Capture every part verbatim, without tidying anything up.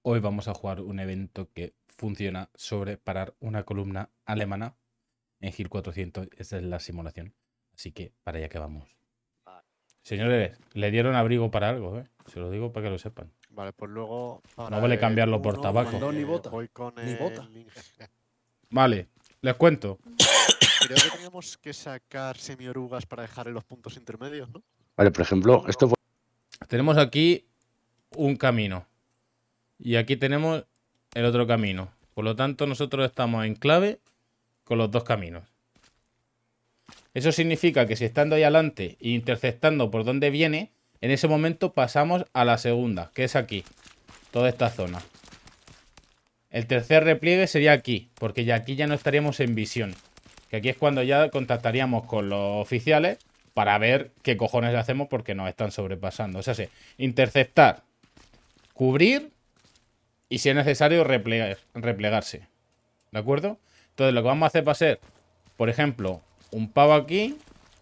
Hoy vamos a jugar un evento que funciona sobre parar una columna alemana en Gil cuatrocientos. Esa es la simulación. Así que para allá que vamos. Señores, le dieron abrigo para algo, ¿eh? Se lo digo para que lo sepan. Vale, pues luego para No vale el cambiarlo por uno, tabaco. Mandó ni eh, bota. voy con Ni el bota. Inge- Vale, les cuento. Creo que teníamos que sacar semiorugas para dejar en los puntos intermedios, ¿no? Vale, por ejemplo, esto fue... Tenemos aquí un camino. Y aquí tenemos el otro camino. Por lo tanto, nosotros estamos en clave con los dos caminos. Eso significa que si estando ahí adelante e interceptando por donde viene, en ese momento pasamos a la segunda, que es aquí. Toda esta zona. El tercer repliegue sería aquí, porque ya aquí ya no estaríamos en visión. Que aquí es cuando ya contactaríamos con los oficiales para ver qué cojones hacemos porque nos están sobrepasando. O sea, sí, interceptar, cubrir y si es necesario replegar, replegarse. ¿De acuerdo? Entonces lo que vamos a hacer va a ser, por ejemplo, un pavo aquí.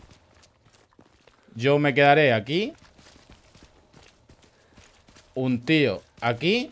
Yo me quedaré aquí. Un tío aquí.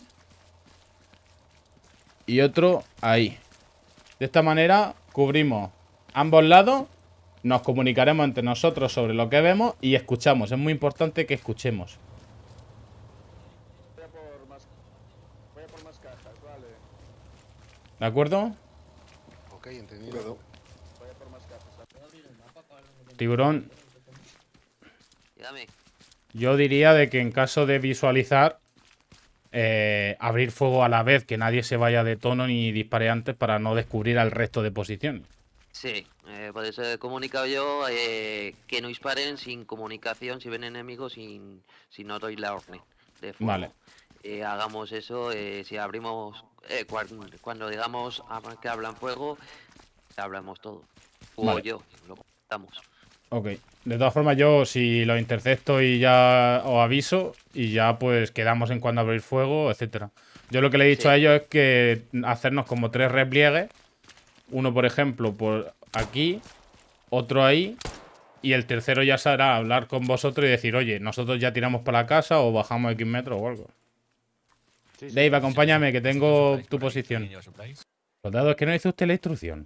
Y otro ahí. De esta manera cubrimos ambos lados. Nos comunicaremos entre nosotros sobre lo que vemos y escuchamos. Es muy importante que escuchemos. Voy a por más, voy a por más cajas, vale. ¿De acuerdo? Ok, entendido. Voy a por más cajas. Tiburón, Dígame. yo diría de que en caso de visualizar, eh, abrir fuego a la vez, que nadie se vaya de tono ni dispare antes para no descubrir al resto de posiciones. Sí, eh, por eso he comunicado yo eh, que no disparen sin comunicación si ven enemigos, sin, si no doy la orden de fuego. Vale. Eh, hagamos eso, eh, si abrimos, eh, cuan- cuando digamos a- que hablan fuego, hablamos todo. O Vale. yo, lo comentamos. Ok. De todas formas, yo si lo intercepto y ya os aviso y ya pues quedamos en cuando abrir fuego, etcétera. Yo lo que le he dicho Sí. a ellos es que hacernos como tres repliegues. Uno, por ejemplo, por aquí, otro ahí, y el tercero ya será hablar con vosotros y decir, oye, nosotros ya tiramos para la casa o bajamos X metros o algo. Sí, sí. Dave, acompáñame, que tengo tu posición. Soldado, es que no hizo usted la instrucción.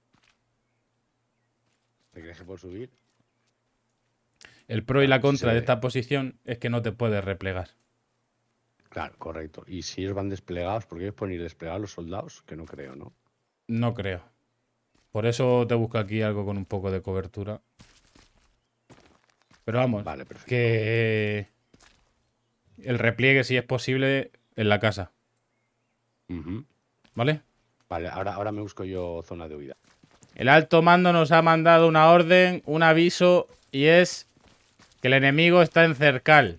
¿Te crees que puedo subir? El pro y la Claro, contra sí. de esta posición es que no te puedes replegar. Claro, correcto. Y si ellos van desplegados, ¿por qué ellos pueden ir desplegados los soldados? Que no creo, ¿no? No creo. Por eso te busco aquí algo con un poco de cobertura. Pero vamos, Vale, perfecto. que el repliegue, si es posible, en la casa. Ujú. ¿Vale? Vale, ahora, ahora me busco yo zona de huida. El alto mando nos ha mandado una orden, un aviso, y es que el enemigo está en Cercal.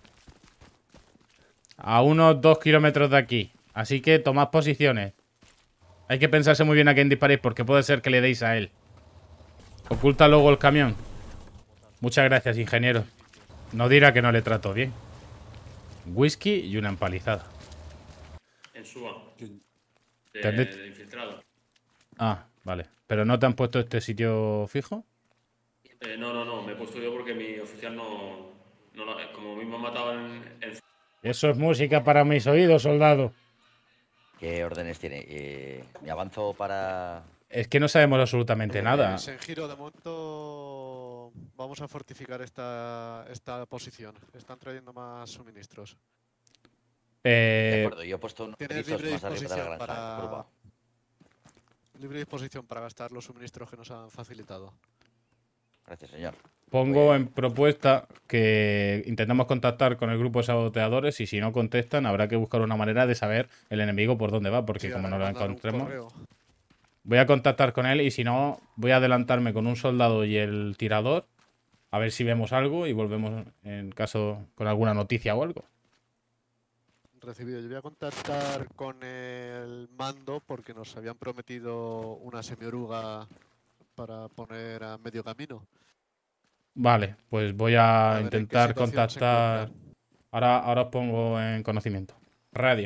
A unos dos kilómetros de aquí. Así que tomad posiciones. Hay que pensarse muy bien a quién disparéis porque puede ser que le deis a él. Oculta luego el camión. Muchas gracias, ingeniero. No dirá que no le trato bien. Whisky y una empalizada. En Suba. De, ¿Te has de- de infiltrado. Ah, vale. ¿Pero no te han puesto este sitio fijo? Eh, no, no, no. Me he puesto yo porque mi oficial no. no lo- como mismo ha matado en. en Eso es música para mis oídos, soldado. ¿Qué órdenes tiene? Eh, ¿Me avanzo para...? Es que no sabemos absolutamente nada. En giro de momento vamos a fortificar esta, esta posición. Están trayendo más suministros. De Eh, acuerdo, yo he puesto unos Tienes avisos libre más arriba de la disposición granja. para Curva. libre disposición para gastar los suministros que nos han facilitado. Gracias, señor. pongo en propuesta que intentemos contactar con el grupo de saboteadores y si no contestan habrá que buscar una manera de saber el enemigo por dónde va, porque Sí, como habrá no que lo mandar un encontremos... correo. Voy a contactar con él y si no, voy a adelantarme con un soldado y el tirador a ver si vemos algo y volvemos en caso con alguna noticia o algo. Recibido. Yo voy a contactar con el mando porque nos habían prometido una semioruga para poner a medio camino. Vale, pues voy a, A ver en qué intentar situación se contactar. encuentran. Ahora, ahora os pongo en conocimiento. Radio.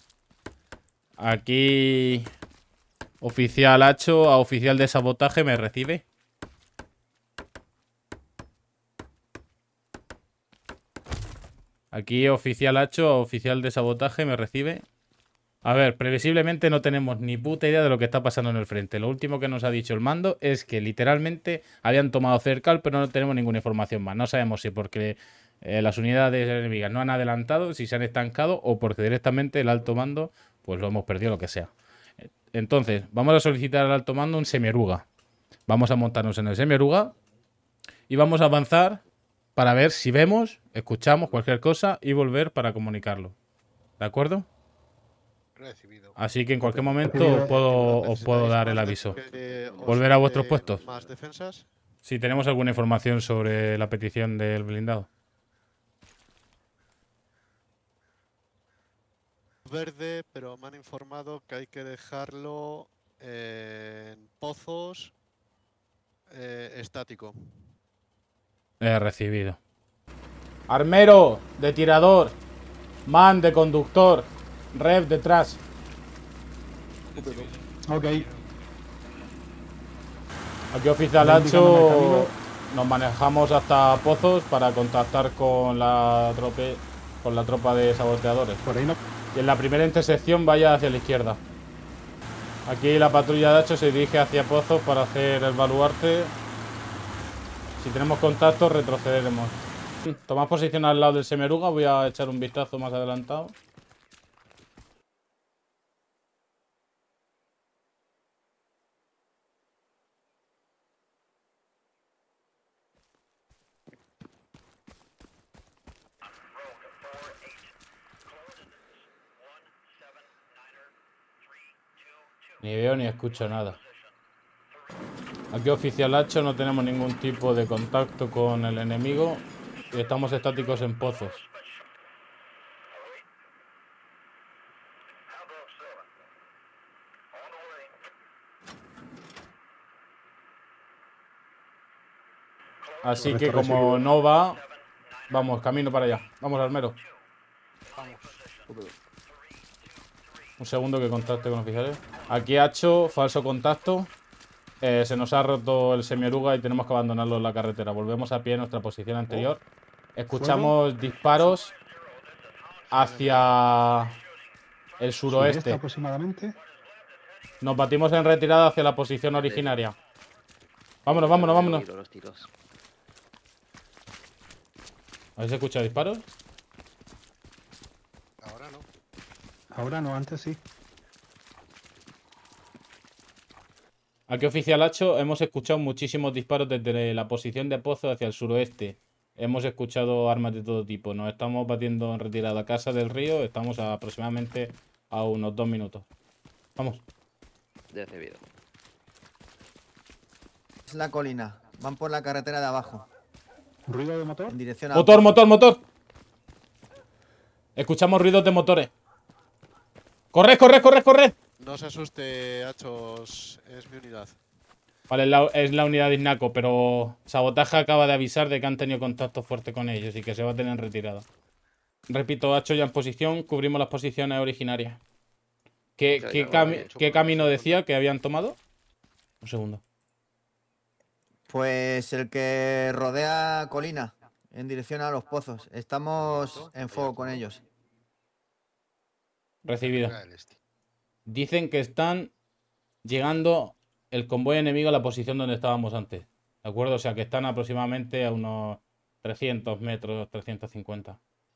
Aquí... Oficial Hacho a oficial de sabotaje, ¿me recibe? Aquí oficial Hacho a oficial de sabotaje, ¿me recibe? A ver, previsiblemente no tenemos ni puta idea de lo que está pasando en el frente. Lo último que nos ha dicho el mando es que literalmente habían tomado Cercal, pero no tenemos ninguna información más. No sabemos si porque eh, las unidades enemigas no han adelantado, si se han estancado o porque directamente el alto mando pues lo hemos perdido, lo que sea. Entonces, vamos a solicitar al alto mando un semieruga. Vamos a montarnos en el semieruga y vamos a avanzar para ver si vemos, escuchamos cualquier cosa y volver para comunicarlo. ¿De acuerdo? Recibido. Así que en cualquier momento os puedo, os puedo dar el aviso. Que os ¿Volver a vuestros dé puestos? Más defensas. Si tenemos alguna información sobre la petición del blindado. Verde, pero me han informado que hay que dejarlo en pozos eh, estático. He recibido. Armero, de tirador. Man, de conductor. Rev, detrás. Ok. Aquí oficial Hacho, nos manejamos hasta Pozos para contactar con la trope, con la tropa de saboteadores. Por ahí no. Y en la primera intersección vaya hacia la izquierda. Aquí la patrulla de Hacho se dirige hacia Pozos para hacer el baluarte. Si tenemos contacto retrocederemos. Tomad posición al lado del Semeruga, voy a echar un vistazo más adelantado. Ni veo ni escucho nada. Aquí oficial Hacho, no tenemos ningún tipo de contacto con el enemigo y estamos estáticos en Pozos. Así que como no va, vamos, camino para allá. Vamos, Armero. Un segundo que contacte con oficiales. Aquí Hacho, falso contacto. Eh, se nos ha roto el semioruga y tenemos que abandonarlo en la carretera. Volvemos a pie a nuestra posición anterior. Escuchamos disparos hacia el suroeste. Aproximadamente. Nos batimos en retirada hacia la posición originaria. Vámonos, vámonos, vámonos. Los tiros. ¿Habéis escuchado disparos? Ahora no. Ahora no, antes sí. Aquí oficial Hacho, hemos escuchado muchísimos disparos desde la posición de Pozo hacia el suroeste. Hemos escuchado armas de todo tipo. Nos estamos batiendo en retirada a Casa del Río. Estamos a aproximadamente a unos dos minutos. Vamos. Recibido. Es la colina. Van por la carretera de abajo. ¿Ruido de motor? En dirección a... Motor, motor, motor. Escuchamos ruidos de motores. ¡Corre, corre, corre, corre! No se asuste, Hachos, es mi unidad. Vale, es la, es la unidad de Isnaco, pero Sabotaje acaba de avisar de que han tenido contacto fuerte con ellos y que se va a tener en retirada. Repito, Hacho ya en posición, cubrimos las posiciones originarias. ¿Qué, O sea, qué, ya cami- lo había hecho qué por camino nosotros. decía que habían tomado? Un segundo. Pues el que rodea colina. En dirección a los pozos. Estamos en fuego con ellos. Recibido. Dicen que están llegando el convoy enemigo a la posición donde estábamos antes. ¿De acuerdo? O sea, que están aproximadamente a unos trescientos metros, trescientos cincuenta.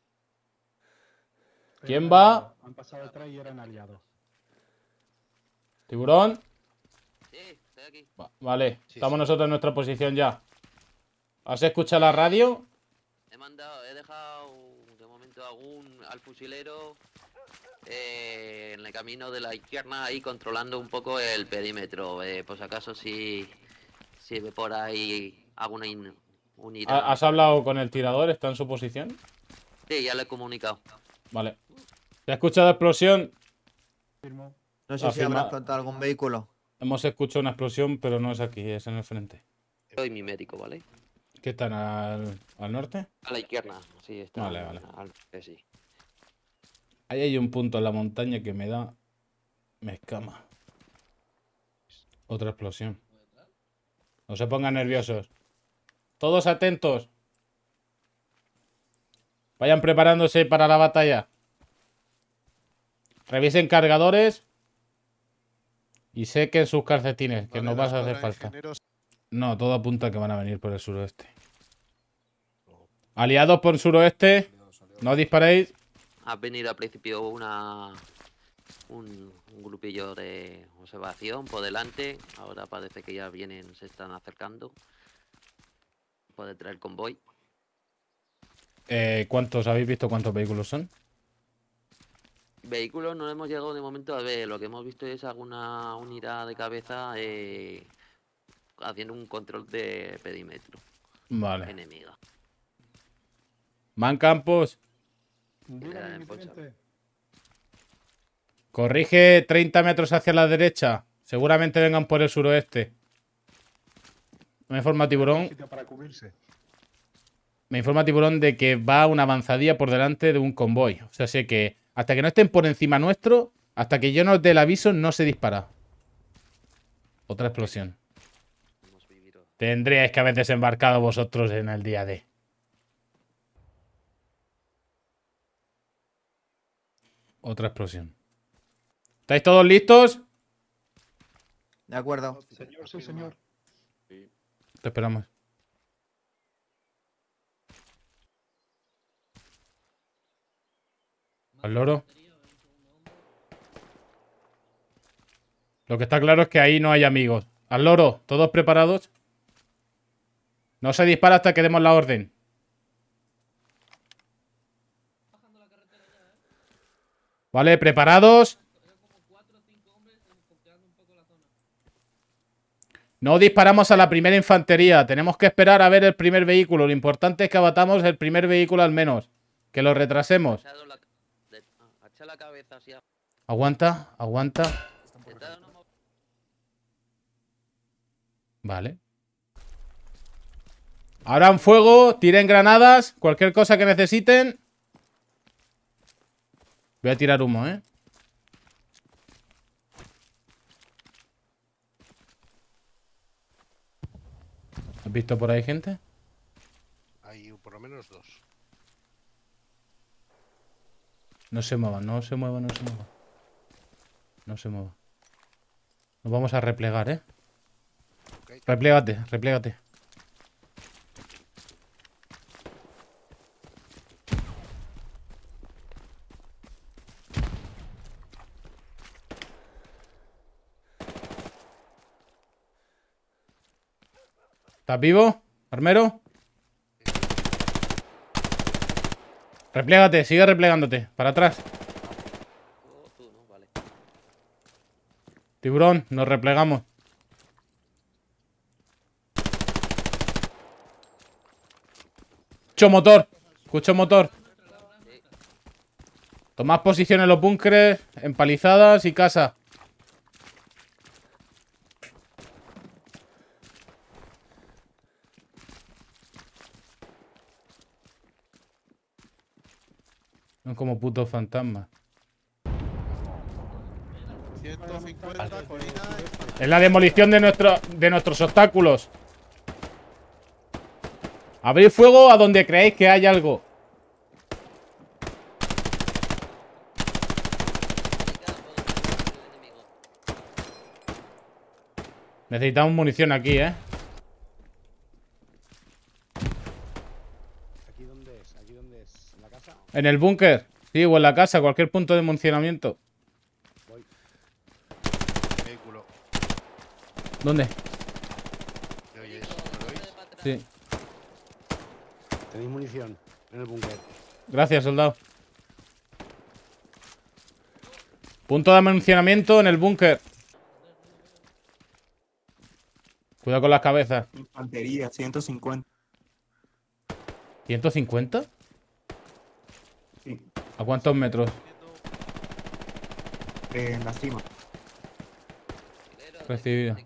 ¿Quién va? Han pasado detrás y eran aliados. ¿Tiburón? Sí, estoy aquí. Va- vale, Sí, estamos sí. nosotros en nuestra posición ya. ¿Has escuchado la radio? He mandado, he dejado de momento algún al fusilero eh, en el camino de la izquierda ahí controlando un poco el perímetro. Eh, por si acaso si, si ve por ahí alguna in- unidad. ¿Ha- ¿Has hablado con el tirador? ¿Está en su posición? Sí, ya le he comunicado. Vale. ¿Se ha escuchado explosión? Firmo. No sé si Afirma- habrá explotado algún vehículo. Hemos escuchado una explosión, pero no es aquí, es en el frente. Soy mi médico, ¿vale? ¿Qué están al, al norte? A la izquierda, sí, está. Vale, vale. al- eh, sí. Ahí hay un punto en la montaña que me da... Me escama. Otra explosión. No se pongan nerviosos. Todos atentos. Vayan preparándose para la batalla. Revisen cargadores. Y sequen sus calcetines, que Vale, nos la vas a hacer escuadra de falta. ingenieros- No, todo apunta a que van a venir por el suroeste. Aliados por el suroeste. No disparéis. Ha venido al principio una un, un grupillo de observación por delante. Ahora parece que ya vienen, se están acercando. Puede traer convoy. Eh, ¿Cuántos habéis visto cuántos vehículos son? Vehículos no hemos llegado de momento a ver. Lo que hemos visto es alguna unidad de cabeza eh, haciendo un control de perímetro Vale. enemiga. Man Campos, Dígame, mi pues, teniente. corrige treinta metros hacia la derecha. Seguramente vengan por el suroeste. Me informa Tiburón. Sitio para cubrirse. Me informa Tiburón de que va una avanzadilla por delante de un convoy. O sea, sé que hasta que no estén por encima nuestro, hasta que yo nos dé el aviso, no se dispara. Otra explosión. hemos vivido. Tendríais que haber desembarcado vosotros en el día D. Otra explosión. ¿Estáis todos listos? De acuerdo. Señor, sí, señor. Te esperamos. ¿Al loro? Lo que está claro es que ahí no hay amigos. Al loro, ¿todos preparados? No se dispara hasta que demos la orden. Vale, ¿preparados? No disparamos a la primera infantería. Tenemos que esperar a ver el primer vehículo. Lo importante es que abatamos el primer vehículo al menos. Que lo retrasemos. Echado la, de- ah, echa la cabeza hacia. Aguanta, aguanta. Intentad no mover. Vale. Ahora en fuego, tiren granadas. Cualquier cosa que necesiten. Voy a tirar humo, ¿eh? ¿Has visto por ahí gente? Hay por lo menos dos. No se muevan, no se muevan, no se muevan. No se muevan. Nos vamos a replegar, ¿eh? Ok. Replégate, replégate. ¿Estás vivo, armero? Replégate, sigue replegándote. Para atrás. Oh, tú, ¿no? Vale. Tiburón, nos replegamos. Escucho motor. Escucho motor. Tomad posición en los búnkeres, empalizadas y casa. Son como putos fantasmas. ciento cincuenta, colina. Es la demolición de, nuestro, de nuestros obstáculos. Abrid fuego a donde creáis que hay algo. Necesitamos munición aquí, ¿eh? ¿Aquí dónde es? ¿Aquí dónde es? ¿En la casa? En el búnker. Sí, o en la casa, cualquier punto de municionamiento. Voy. Vehículo. ¿Dónde? ¿Me oyes? ¿Me oís? Sí. Tenéis munición en el búnker. Gracias, soldado. Punto de municionamiento en el búnker. Cuidado con las cabezas. Infantería, ciento cincuenta. ¿ciento cincuenta? Sí, ¿A cuántos metros? en la cima. Recibido.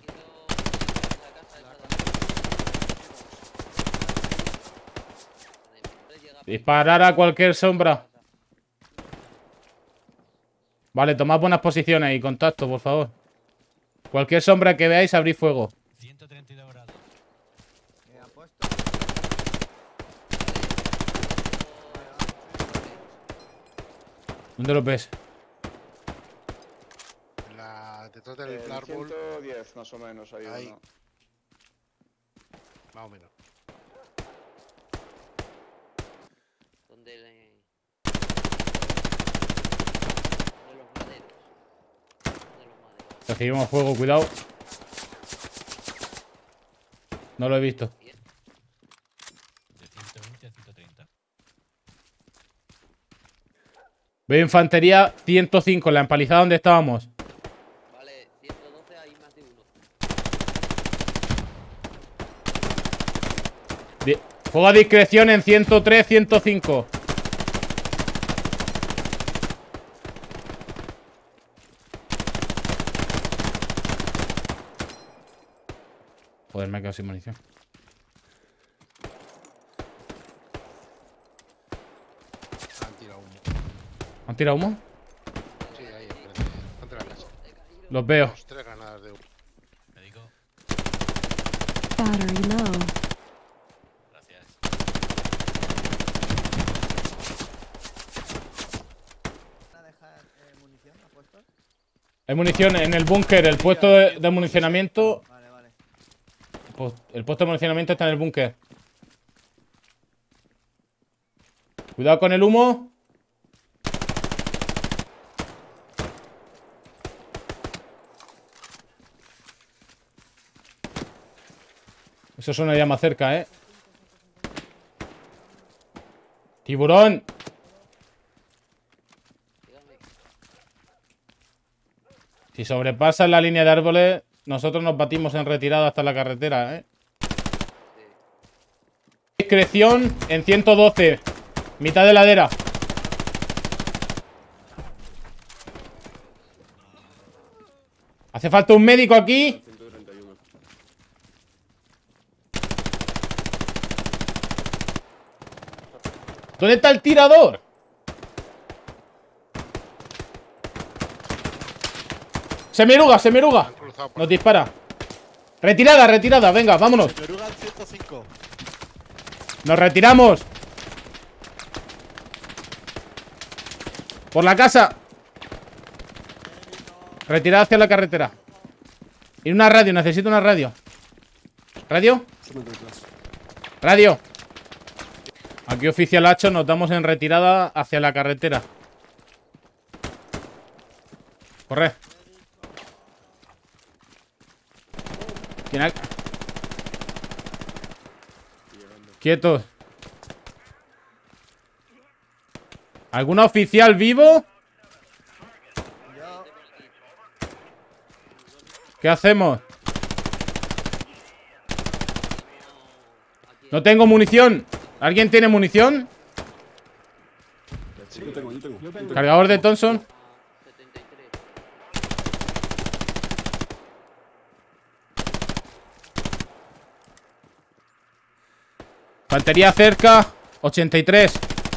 Disparar a cualquier sombra. Vale, tomad buenas posiciones y contacto, por favor. Cualquier sombra que veáis, abrid fuego. ciento treinta y dos grados. Eh, apuesto. ¿Dónde lo ves? Detrás del El árbol. ciento diez más o menos hay Ahí. uno. Más o menos. Donde le... De los maderos. De los maderos. Recibimos fuego, cuidado. No lo he visto. De ciento veinte a ciento treinta. Veo infantería ciento cinco, la empalizada donde estábamos. Vale, ciento doce hay más de uno. Di- Fuego a discreción en ciento tres, ciento cinco. Joder, me he quedado sin munición. Han tirado humo. ¿Han tirado humo? Sí, ahí, enfrente. Enfrente de la casa. Los veo. Dos, tres granadas de humo. Me digo. Battery low. Gracias. ¿Van a dejar eh, munición a puestos? Hay munición en el búnker, el puesto de, de municionamiento. Vale, vale. Pues el puesto de municionamiento está en el búnker. Cuidado con el humo. Eso suena ya más cerca, ¿eh? ¡Tiburón! Si sobrepasas la línea de árboles, nosotros nos batimos en retirada hasta la carretera, ¿eh? Discreción en ciento doce. Mitad de ladera. Hace falta un médico aquí. ciento treinta y uno. ¿Dónde está el tirador? Semeruga, Semeruga. Han cruzado por Nos dispara. Retirada, retirada. Venga, vámonos. Semeruga en ciento cinco. Nos retiramos. Por la casa. Retirada hacia la carretera. Y una radio, necesito una radio. ¿Radio? Radio. Aquí oficial Hacho, nos damos en retirada hacia la carretera. Corre. ¿Quién ha... Quietos. ¿Algún oficial vivo? Yo. ¿Qué hacemos? No tengo munición. ¿Alguien tiene munición? Sí, yo tengo, yo tengo. Yo tengo. Cargador de Thompson. Infantería cerca. ochenta y tres.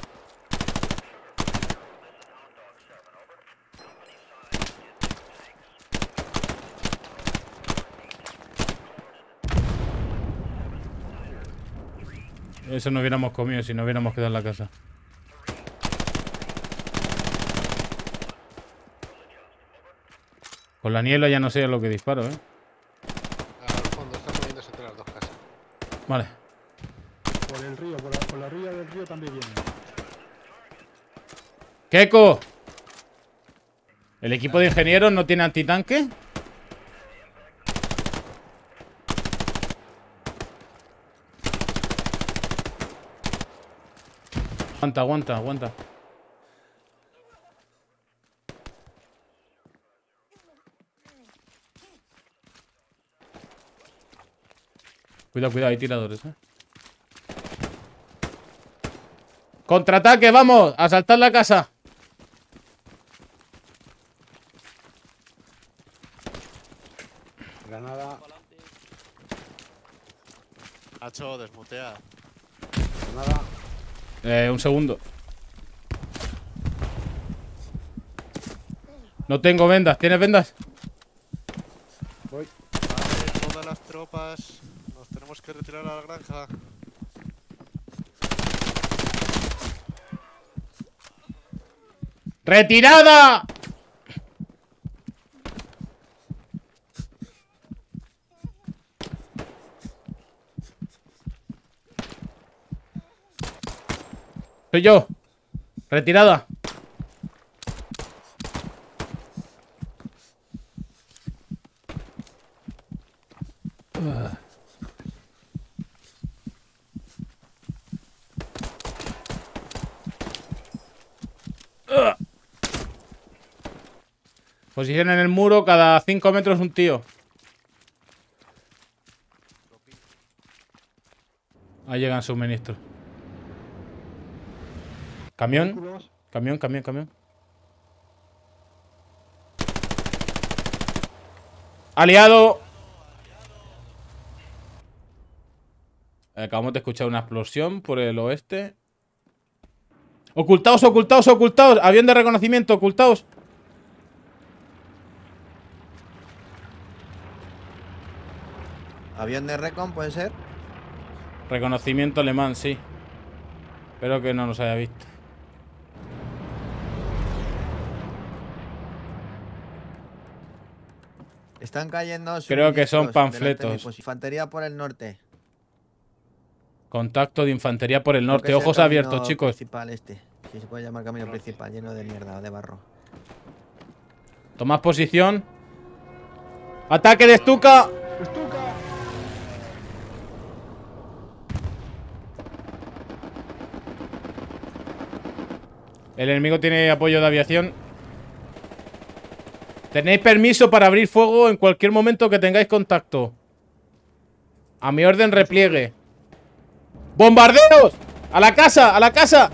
Eso no hubiéramos comido si no hubiéramos quedado en la casa. Con la niebla ya no sé a lo que disparo, ¿eh? al fondo, están moviéndose entre las dos casas. Vale. Por el río, por la, por la orilla del río también viene. ¡Keko! ¿El equipo de ingenieros no tiene antitanque? Aguanta, aguanta, aguanta. Cuidado, cuidado, hay tiradores, ¿eh? ¡Contraataque, vamos! ¡A asaltar la casa! Granada. Hacho, desmutea. Granada. Eh, un segundo. No tengo vendas. ¿Tienes vendas? Voy. Vale, todas las tropas. Nos tenemos que retirar a la granja. ¡Retirada! Soy yo. Retirada. Posición en el muro, cada cinco metros un tío. Ahí llegan suministros. Camión. Camión, camión, camión. Aliado. Acabamos de escuchar una explosión por el oeste. Ocultaos, ocultaos, ocultaos. Avión de reconocimiento, ocultaos. ¿Avión de recon puede ser? Reconocimiento alemán, sí. Espero que no nos haya visto. Están cayendo. Creo que son suministros delante de mi panfletos. posi- Infantería por el norte. Contacto de infantería por el Creo que norte. es el Ojos camino abiertos, chicos. Principal este. Si se puede llamar camino principal, lleno de mierda, de barro. Tomad posición. ¡Ataque de Stuka! El enemigo tiene apoyo de aviación. Tenéis permiso para abrir fuego en cualquier momento que tengáis contacto. A mi orden, repliegue. ¡Bombardeos! ¡A la casa! ¡A la casa!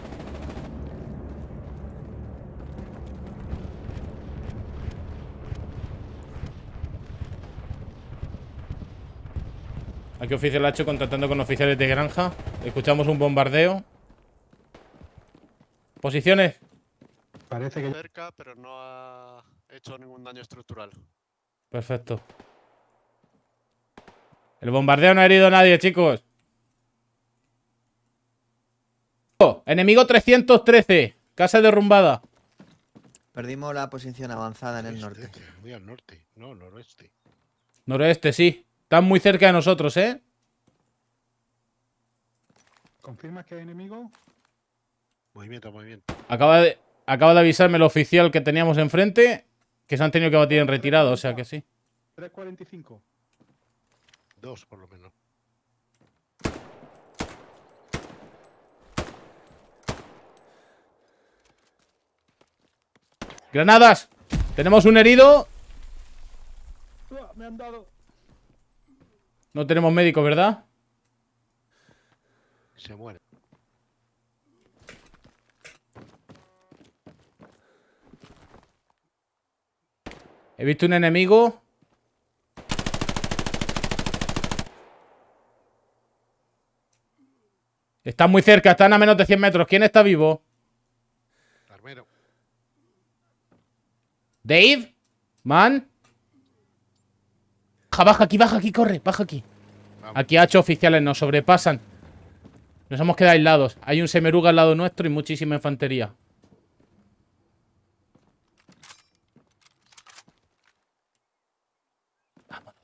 Aquí oficial Hacho contactando con oficiales de granja. Escuchamos un bombardeo. Posiciones. Parece que... Cerca, pero no ha hecho ningún daño estructural. Perfecto. El bombardeo no ha herido a nadie, chicos. Oh, enemigo trescientos trece. Casa derrumbada. Perdimos la posición avanzada en el Este, norte. Muy al norte. No, noroeste. Noroeste, sí. Están muy cerca de nosotros, ¿eh? ¿Confirmas que hay enemigo? Movimiento, movimiento. Acaba de, acaba de avisarme el oficial que teníamos enfrente que se han tenido que batir en retirada, o sea que sí. tres cuarenta y cinco. Dos, por lo menos. ¡Granadas! Tenemos un herido. ¡Ah! Me han dado. No tenemos médico, ¿verdad? Se muere. He visto un enemigo. Están muy cerca, están a menos de cien metros. ¿Quién está vivo? Armero. ¿Dave? ¿Man? Baja, baja aquí, baja aquí, corre, baja aquí. Vamos. Aquí a ocho oficiales nos sobrepasan. Nos hemos quedado aislados. Hay un semeruga al lado nuestro y muchísima infantería. Vámonos.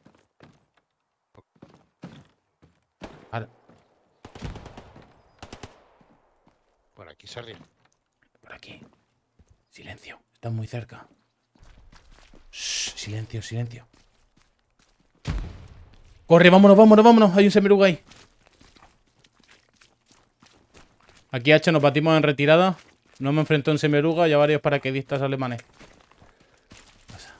Ahora, Por aquí se ríe. por aquí. Silencio, están muy cerca. Shh, silencio, silencio. Corre, vámonos, vámonos, vámonos. Hay un semeruga ahí. Aquí H nos batimos en retirada. No me enfrentó en semeruga y a varios paraquedistas alemanes. Pasa.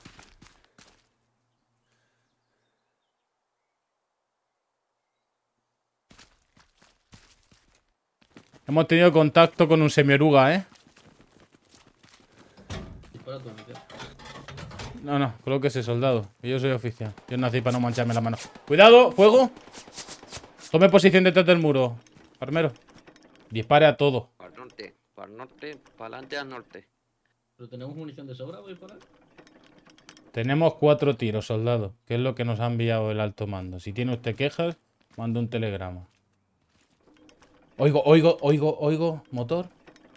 Hemos tenido contacto con un semioruga, ¿eh? No, no, creo que ese soldado. Yo soy oficial. Yo nací para no mancharme la mano. ¡Cuidado! ¡Fuego! Tome posición detrás del muro. Armero. Dispare a todo. Para el norte, para el norte, para adelante al norte. ¿Pero tenemos munición de sobra, voy por ahí? Tenemos cuatro tiros, soldado. Que es lo que nos ha enviado el alto mando. Si tiene usted quejas, manda un telegrama. Oigo, oigo, oigo, oigo. Motor.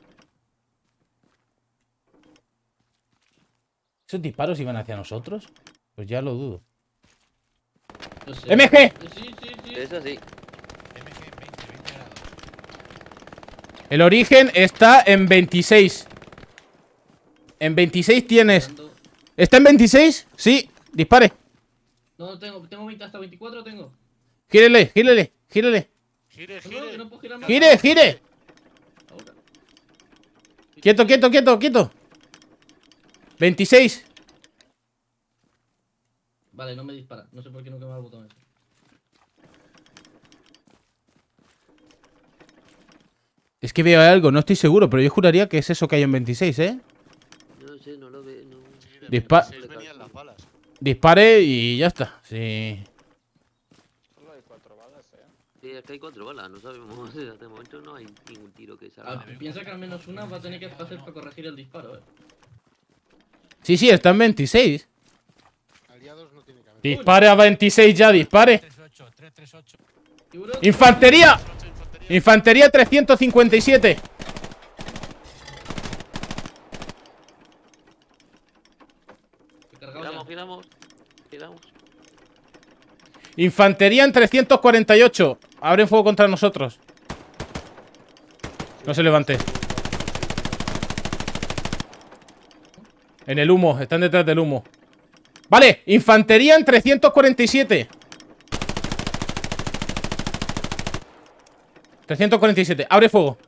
¿Esos disparos iban hacia nosotros? Pues ya lo dudo. No sé. ¡M G! Sí, sí, sí. Eso sí. M G veinte, veinte grados. El origen está en veintiséis. En veintiséis tienes. ¿Está en veintiséis? Sí, dispare. No, tengo, tengo veinte, hasta veinticuatro tengo. Gírele, gírele, gírele. Gire, No, no, que no puedo girar más. Gire, gire. Ahora. Quieto, quieto, quieto, quieto. veintiséis. Vale, no me dispara. No sé por qué no quema el botón ese. Es que veo algo, no estoy seguro, pero yo juraría que es eso que hay en veintiséis, ¿eh? No sé, no lo veo. No. Dispa- veintiséis venían las balas. Dispare y ya está. Sí. Solo hay cuatro balas, eh. Sí, es que hay cuatro balas, no sabemos. De momento no hay ningún tiro que salga. Ah, piensa que al menos una va a tener que hacer para corregir el disparo, eh. Sí, sí, está en veintiséis. Aliados no tiene que haber. Dispare a veintiséis ya, dispare. tres ocho, tres tres ocho. ¡Infantería! Infantería trescientos cincuenta y siete. Giramos, giramos. Giramos. Infantería en trescientos cuarenta y ocho. Abren fuego contra nosotros. No se levante. En el humo, están detrás del humo. Vale, infantería en trescientos cuarenta y siete. trescientos cuarenta y siete, abre fuego.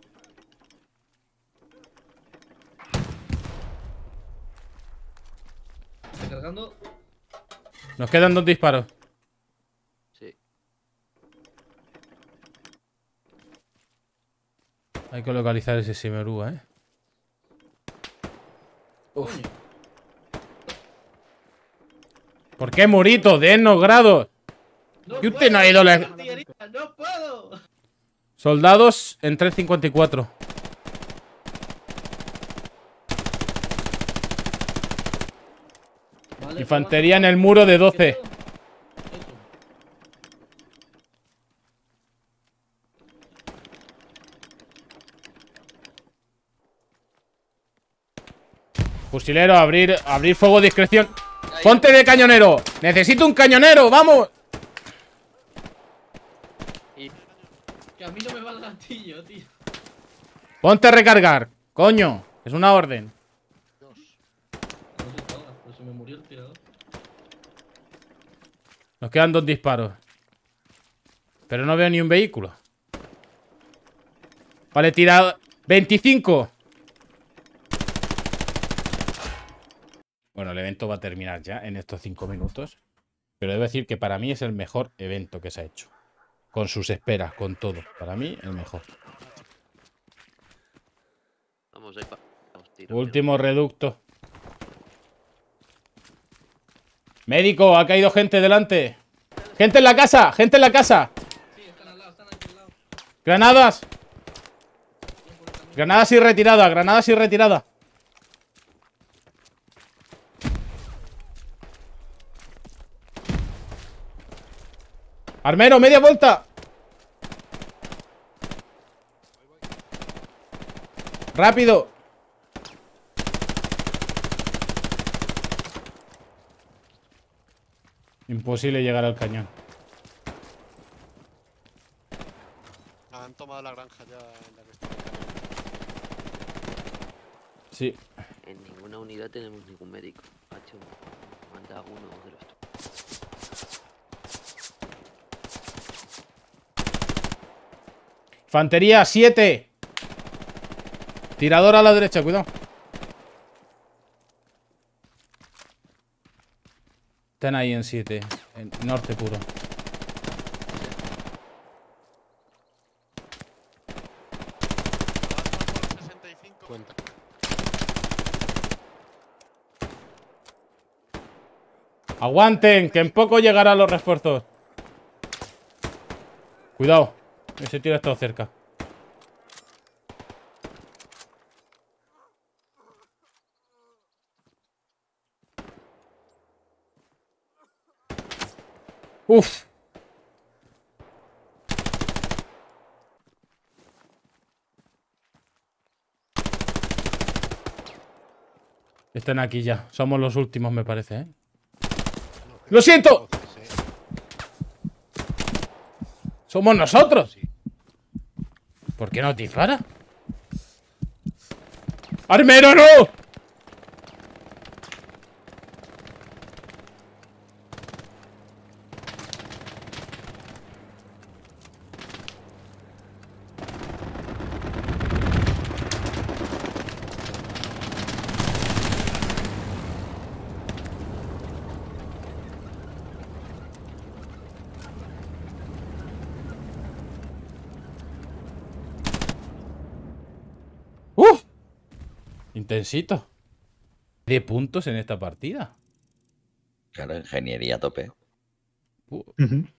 Recargando. Nos quedan dos disparos. Sí. Hay que localizar ese Simerúa, eh. Uf. ¿Por qué, Murito? Denos grados. No ¿Qué usted no ha ido a la... ¡No puedo! Soldados en tres cincuenta y cuatro. Vale, Infantería en el muro de doce. Eso. Fusilero, abrir, abrir fuego, discreción. ¡Ponte de cañonero! ¡Necesito un cañonero! ¡Vamos! Que a mí no me va el gatillo, tío. Ponte a recargar. Coño, es una orden. No se paga, pero se me murió el tirador. Nos quedan dos disparos. Pero no veo ni un vehículo. Vale, tirado. veinticinco. Bueno, el evento va a terminar ya en estos cinco minutos. Pero debo decir que para mí es el mejor evento que se ha hecho. Con sus esperas, con todo. Para mí, el mejor. Vamos ahí para. Último reducto. Médico, ha caído gente delante. Gente en la casa, gente en la casa. Sí, están al lado, están aquí al lado. Granadas. Granadas y retirada, granadas y retirada. Armero, media vuelta. Rápido. Imposible llegar al cañón. Han tomado la granja ya en la que está. Sí. En ninguna unidad tenemos ningún médico. Macho, manda uno de los. Infantería, siete. Tirador a la derecha, cuidado. Están ahí en siete. En norte puro. Cuenta. Aguanten, que en poco llegarán los refuerzos. Cuidado. Ese tío ha estado cerca. Uf. Están aquí ya. Somos los últimos, me parece, ¿eh? ¡Lo siento! ¡Somos nosotros! ¿Por qué no dispara? ¡Armero, no! ¡Uf! Intensito. De puntos en esta partida. Claro, ingeniería a tope. Uh.